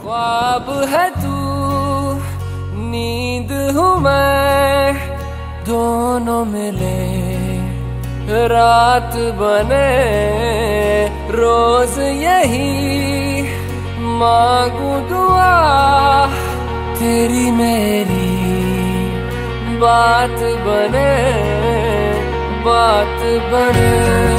ख्वाब है तू, नींद हूँ मैं, दोनों मिले रात बने। रोज यही मांगू दुआ, तेरी मेरी बात बने, बात बने।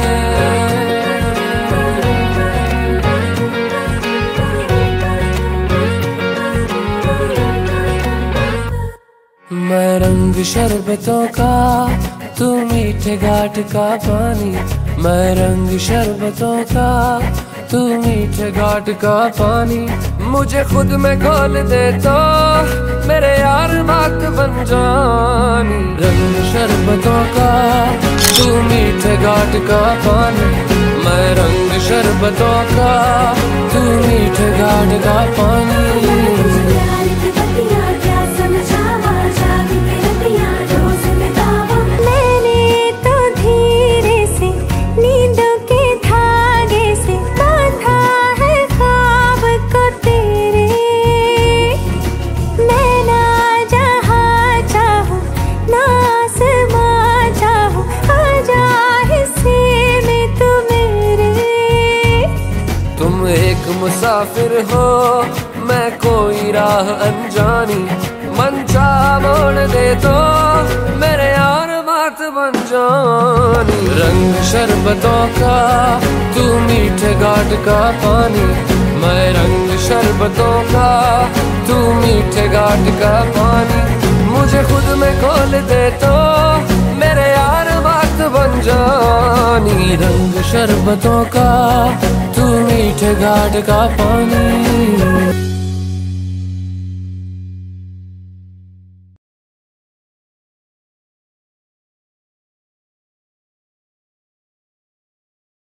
मैं रंग शरबतों का, तू मीठे घाट का पानी। मैं रंग शरबतों का, तू मीठे घाट का पानी। मुझे खुद में खोल दे तो मेरे यार बात बन जानी। रंग शरबतों का, तू मीठे घाट का पानी। मैं रंग शरबतों का, तू मीठे घाट का पानी। तुम एक मुसाफिर हो, मैं कोई राह अनजानी। मन चाह मोड़ दे तो मेरे यार बात बन जानी। रंग शरबतों का, तू मीठे घाट का पानी। मैं रंग शरबतों का, तू मीठे घाट का पानी। मुझे खुद में खोल दे तो मेरे यार बात बन जानी। रंग शरबतों का, तू मीठे घाट का पानी।